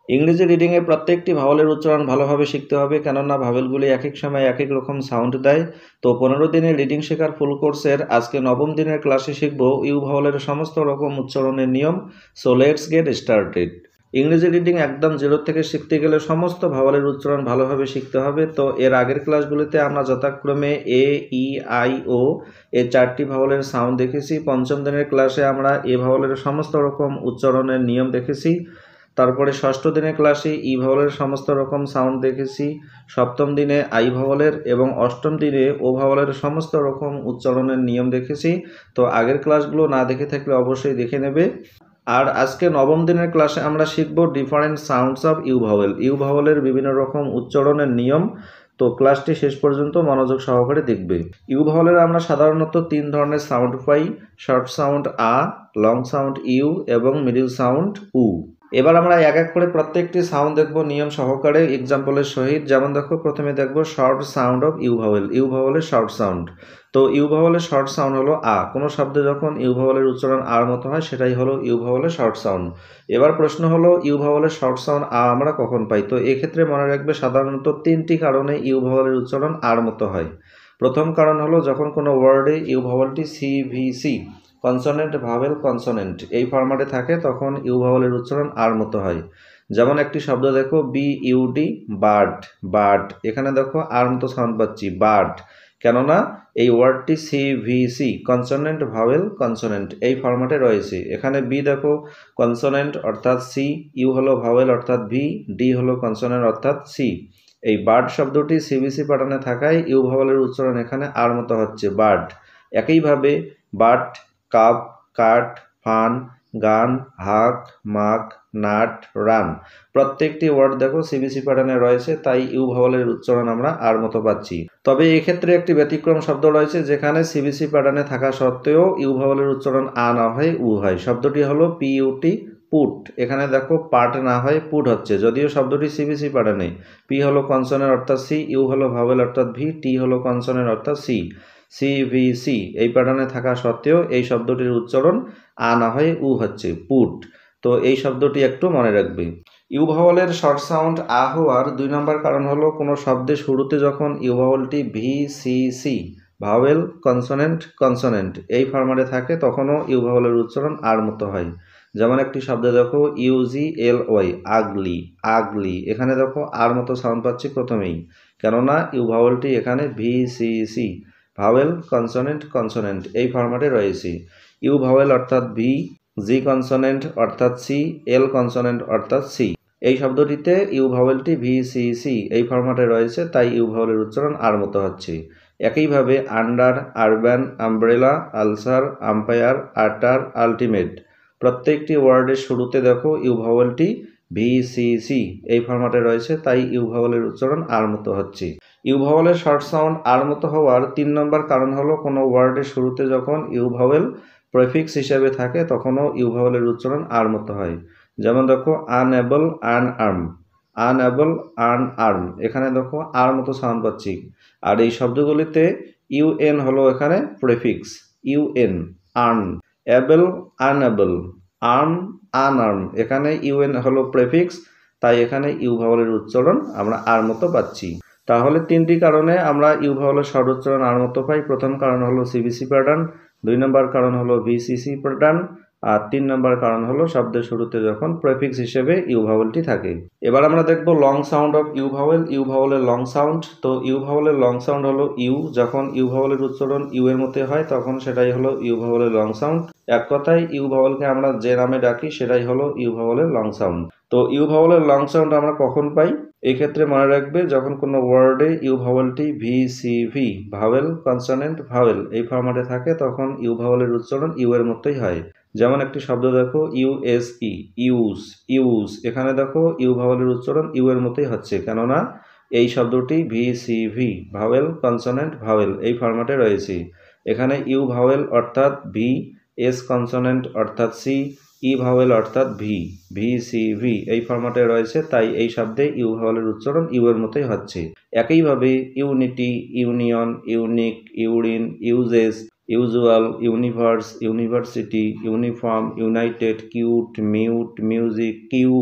ইংরেজি রিডিংয়ে প্রত্যেকটি ভাওয়ালের উচ্চারণ ভালোভাবে শিখতে হবে, কেননা ভাওয়ালগুলি এক এক সময় এক এক রকম সাউন্ড দেয়। তো 15 দিনের রিডিং শেখার ফুল কোর্সের আজকে 9ম দিনের ক্লাসে শিখব ইউ ভাওয়ালের সমস্ত রকম উচ্চারণের নিয়ম। So let's get started. ইংরেজি রিডিং একদম জিরো থেকে শিখতে গেলে সমস্ত ভাওয়ালের উচ্চারণ ভালোভাবে শিখতে হবে। তো এর আগের ক্লাসগুলিতে আমরা যথাক্রমে এ, ই, আই, ও এই 4টি ভাওয়ালের সাউন্ড দেখেছি। 5ম দিনের ক্লাসে আমরা এ ভাওয়ালের সমস্ত রকম উচ্চারণের নিয়ম দেখেছি। তারপরে 6ষ্ঠ দিনের ক্লাসে ই ভাওয়ালের সমস্ত রকম সাউন্ড দেখেছি। 7ম দিনে আই ভাওয়ালের এবং 8ম দিনে ও ভাওয়ালের সমস্ত রকম উচ্চারণের নিয়ম দেখেছি। তো আগের ক্লাসগুলো না দেখে থাকলে অবশ্যই দেখে নেবে। আর আজকে 9ম দিনের ক্লাসে আমরা শিখব different sounds of U vowel. U ভাওয়ালের বিভিন্ন রকম উচ্চারণের নিয়ম। তো ক্লাসটি শেষ পর্যন্ত মনোযোগ সহকারে দেখবে। ইউ ভাওয়ালের আমরা সাধারণত 3 ধরনের সাউন্ড পাই: শর্ট সাউন্ড আ, লং সাউন্ড ইউ এবং মিডল সাউন্ড উ। এবার আমরা এক এক করে প্রত্যেকটি সাউন্ড দেখব নিয়ম সহকারে এক্সাম্পলের সহিত। যেমন দেখো, প্রথমে দেখব short sound of U vowel. U ভাওয়ালের শর্ট সাউন্ড। তো ইউ ভাওয়ালের শর্ট সাউন্ড হলো আ। কোনো শব্দে যখন ইউ ভাওয়ালের উচ্চারণ আর মতো হয় সেটাই হলো ইউ ভাওয়ালের শর্ট সাউন্ড। এবার প্রশ্ন হলো, ইউ ভাওয়ালের শর্ট সাউন্ড আ আমরা কখন পাই? তো এক্ষেত্রে মনে রাখবে সাধারণত 3টি কারণে ইউ ভাওয়ালের উচ্চারণ আর মতো হয়। প্রথম কারণ হলো যখন কোনো ওয়ার্ডে ইউ ভাওয়ালটি C, V, C consonant, vowel, consonant এই ফরম্যাটে থাকে তখন ইউ ভাওয়ালের উচ্চারণ আর মতো হয়। যেমন একটি শব্দ দেখো, বি ইউডি, বার্ড। বার্ড, এখানে দেখো আর মতো সাউন্ড পাচ্ছি, বার্ড, কেননা এই ওয়ার্ডটি C, V, C consonant, vowel, consonant এই ফরম্যাটে রয়েছে। এখানে বি দেখো কনসোনেন্ট অর্থাৎ সি, ইউ হলো ভাওয়েল অর্থাৎ ভি, ডি হলো কনসোনেন্ট অর্থাৎ সি। এই বার্ড শব্দটি সিবিসি প্যাটার্নে থাকায় ইউ ভাওয়ালের উচ্চারণ এখানে আর মতো হচ্ছে, বার্ড। একইভাবে but, cup, cut, fun, gun, hug, mug, nut, run প্রত্যেকটি ওয়ার্ড দেখো সিবিসি প্যাটার্নে রয়েছে, তাই ইউ ভাওয়ালের উচ্চারণ আমরা আর মতো পাচ্ছি। তবে এক্ষেত্রে একটি ব্যতিক্রম শব্দ রয়েছে যেখানে সিবিসি প্যাটার্নে থাকা সত্ত্বেও ইউ ভাওয়ালের উচ্চারণ আ না হয় উ হয়। শব্দটি হলো পিইউটি, পুট। এখানে দেখো পাট না হয় পুট হচ্ছে, যদিও শব্দটি সিবিসি প্যাটার্নে। পি হলো কনসোনেন্ট অর্থাৎ সি, ইউ হলো ভাওয়েল অর্থাৎ ভি, টি হলো কনসোনেন্ট অর্থাৎ সি। সি, ভি, সি এই প্যাটার্নে থাকা সত্ত্বেও এই শব্দটির উচ্চারণ আ না হয়ে উ হচ্ছে, পুট। তো এই শব্দটি একটু মনে রাখবে। ইউ ভাওয়ালের শর্ট সাউন্ড আ হওয়ার 2 নম্বর কারণ হলো কোনো শব্দের শুরুতে যখন ইউ ভাওয়ালটি V, C, C vowel, consonant, consonant এই ফরম্যাটে থাকে তখনও ইউ ভাওয়ালের উচ্চারণ আর মতো হয়। যেমন একটি শব্দ দেখো, ইউজি এল ওয়াই, আগলি। আগলি, এখানে দেখো আর মতো সাউন্ড পাচ্ছি প্রথমেই, কেননা ইউ ভাওয়ালটি এখানে V, C, C vowel, consonant, consonant এই ফরম্যাটে রয়েছে। ইউ ভাওয়েল অর্থাৎ ভি, জি কনসোনেন্ট অর্থাৎ সি, এল কনসোনেন্ট অর্থাৎ সি। এই শব্দটিতে ইউ ভাওয়েলটি ভি, সি, সি এই ফরম্যাটে রয়েছে, তাই ইউ ভাওয়েলের উচ্চারণ আর মতো হচ্ছে। একইভাবে under, urban, umbrella, ulcer, umpire, utter, ultimate প্রত্যেকটি ওয়ার্ডের শুরুতে দেখো ইউ ভাওয়েলটি ভি, সি, সি এই ফরম্যাটে রয়েছে, তাই ইউ ভাওয়েলের উচ্চারণ আর মতো হচ্ছে। ইউ ভাওয়ালের শর্ট সাউন্ড আর মতো হওয়ার 3 নম্বর কারণ হলো কোনো ওয়ার্ডের শুরুতে যখন ইউ ভাওয়েল প্রেফিক্স হিসেবে থাকে তখনও ইউ ভাওয়ালের উচ্চারণ আর মতো হয়। যেমন দেখো, আনএবল, আনআর্ম। আনএবল, আনআর্ম এখানে দেখো আর মতো সাউন্ড পাচ্ছি। আর এই শব্দগুলিতে ইউএন হলো এখানে prefix, U N, earn. Able, unable, arm, unarm এখানে ইউএন হলো প্রেফিক্স, তাই এখানে ইউ ভাওয়ালের উচ্চারণ আমরা আর মতো পাচ্ছি। তাহলে 3টি কারণে আমরা ইউ ভাওয়ালের শর্ট উচ্চারণ আর মতো পাই। প্রথম কারণ হলো সিবিসি প্যাটার্ন, 2 নম্বর কারণ হলো ভিসিসি প্যাটার্ন, আর 3 নম্বর কারণ হলো শব্দের শুরুতে যখন প্রেফিক্স হিসেবে ইউ ভাওয়ালটি থাকে। এবার আমরা দেখব long sound of U vowel. U ভাওয়ালের লং সাউন্ড। তো ইউ ভাওয়ালের লং সাউন্ড হলো ইউ। যখন ইউ ভাওয়ালের উচ্চারণ ইউ এর মধ্যে হয় তখন সেটাই হলো ইউ ভাওয়ালের লং সাউন্ড। এক কথায় ইউ ভাওয়ালকে আমরা যে নামে ডাকি সেটাই হলো ইউ ভাওয়ালের লং সাউন্ড। তো ইউ ভাওয়ালের লং সাউন্ড আমরা কখন পাই? এই ক্ষেত্রে মনে রাখবে যখন কোনো ওয়ার্ডে ইউ ভাওয়ালটি V, C, V vowel, consonant, vowel এই ফরম্যাটে থাকে তখন ইউ ভাওয়ালের উচ্চারণ ইউ এর মতোই হয়। যেমন একটি শব্দ দেখো, ইউএসই, ইউজ। ইউজ, এখানে দেখো ইউ ভাওয়ালের উচ্চারণ ইউ এর মতোই হচ্ছে, কেননা এই শব্দটি V, C, V vowel, consonant, vowel এই ফরম্যাটে রয়েছে। এখানে ইউ ভাওয়েল অর্থাৎ ভি, এস কনসোনেন্ট অর্থাৎ সি, ই ভাওয়েল অর্থাৎ ভি, ভি, সি, ভি এই ফরম্যাটে রয়েছে, তাই এই শব্দে ইউ ভাওয়েলের উচ্চারণ ইউ এর মতোই হচ্ছে। একইভাবে unity, union, unique, urine, uses, usual, universe, university, uniform, united, cute, mute, music, cube,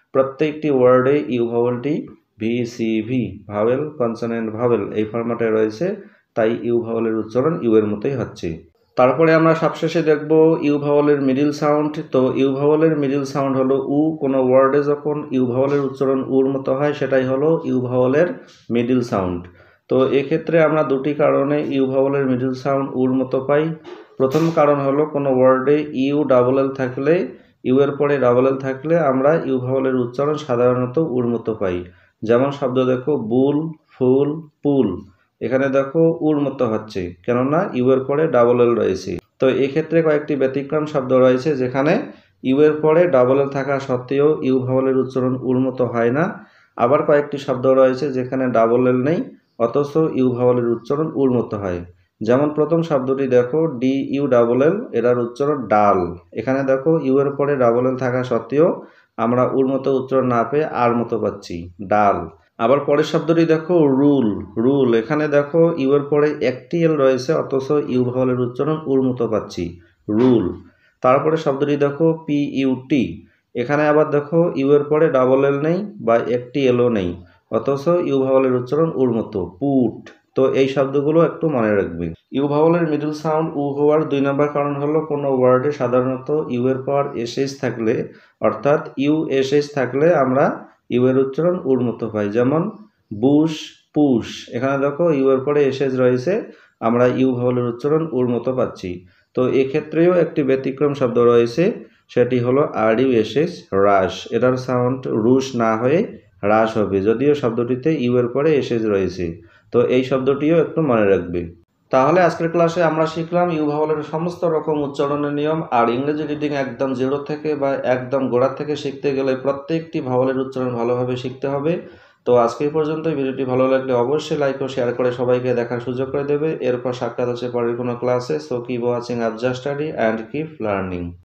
প্রত্যেকটি ওয়ার্ডে ইউ ভাওয়েলটি VCV ভাওয়েল কনসোনেন্ট ভাওয়েল এই ফরম্যাটে রয়েছে, তাই ইউ ভাওয়েলের উচ্চারণ ইউ এর মতোই হচ্ছে। তারপরে আমরা সবশেষে দেখব ইউ ভাওয়েলের মিডিল সাউন্ড। তো ইউ ভাওয়েলের মিডিল সাউন্ড হলো উ। কোনো ওয়ার্ডে যখন ইউ ভাওয়েলের উচ্চারণ উর মতো হয় সেটাই হলো ইউ ভাওয়েলের মিডিল সাউন্ড। তো এক্ষেত্রে আমরা দুটি কারণে ইউ ভাওয়েলের মিডিল সাউন্ড উর মতো পাই। প্রথম কারণ হলো কোনো ওয়ার্ডে ইউ ডাবল এল থাকলে, ইউ এর পরে ডাবল এল থাকলে আমরা ইউ ভাওয়েলের উচ্চারণ সাধারণত উর মতো পাই। যেমন শব্দ দেখো বুল, ফুল, পুল, এখানে দেখো উর মতো হচ্ছে, কেননা ইউ এর পরে ডাবল এল রয়েছে। তো এক্ষেত্রে কয়েকটি ব্যতিক্রম শব্দ রয়েছে যেখানে ইউ এর পরে ডাবল এল থাকা সত্ত্বেও ইউ ভাওয়েলের উচ্চারণ উর মতো হয় না। আবার কয়েকটি শব্দ রয়েছে যেখানে ডাবল এল নেই অথচ ইউ ভাওয়েলের উচ্চারণ উর মতো হয়। যেমন প্রথম শব্দটি দেখো ডি ইউ ডাবল এল, এটার উচ্চারণ ডাল। এখানে দেখো ইউ এর পরে ডাবল এল থাকা সত্ত্বেও আমরা উর মতো উচ্চারণ না পেয়ে আর মতো পাচ্ছি, ডাল। আবার পরের শব্দটি দেখো রুল, রুল, এখানে দেখো ইউ এর পরে একটি এল রয়েছে অথচ ইউ ভাওয়েলের উচ্চারণ উর মতো পাচ্ছি, রুল। তারপরে শব্দটি দেখো PUT, এখানে আবার দেখো ইউ এর পরে ডাবল এল নেই বা একটি এলও নেই অথচ ইউ ভাওয়েলের উচ্চারণ উর মতো, পুট। তো এই শব্দগুলো একটু মনে রাখবে। ইউ ভাওয়েলের মিডল সাউন্ড উ হওয়ার 2 নম্বর কারণ হলো কোনো ওয়ার্ডে সাধারণত ইউ এর পর এসএস থাকলে, অর্থাৎ USH থাকলে আমরা ইউ এর উচ্চারণ উর মতো পাই। যেমন বুশ, পুশ, এখানে দেখো ইউ এর পরে এসএস রয়েছে, আমরা ইউ ভাওয়েলের উচ্চারণ উর মতো পাচ্ছি। তো এক্ষেত্রেও একটি ব্যতিক্রম শব্দ রয়েছে, সেটি হলো RUSH, রাশ। এটার সাউন্ড রুশ না হয়ে হ্রাস হবে, যদিও শব্দটিতে ইউ এর পরে এসএস রয়েছে। তো এই শব্দটিও একটু মনে রাখবে। তাহলে আজকের ক্লাসে আমরা শিখলাম ইউ ভাওয়েলের সমস্ত রকম উচ্চারণের নিয়ম। আর ইংরেজি রিডিং একদম জিরো থেকে বা একদম গোড়া থেকে শিখতে গেলে প্রত্যেকটি ভাওয়েলের উচ্চারণ ভালোভাবে শিখতে হবে। তো আজকে এই পর্যন্ত। ভিডিওটি ভালো লাগলে অবশ্যই লাইক ও শেয়ার করে সবাইকে দেখার সুযোগ করে দেবে। এরপর সাক্ষাৎ হচ্ছে পরের কোনো ক্লাসে। So keep watching Afza study and keep learning.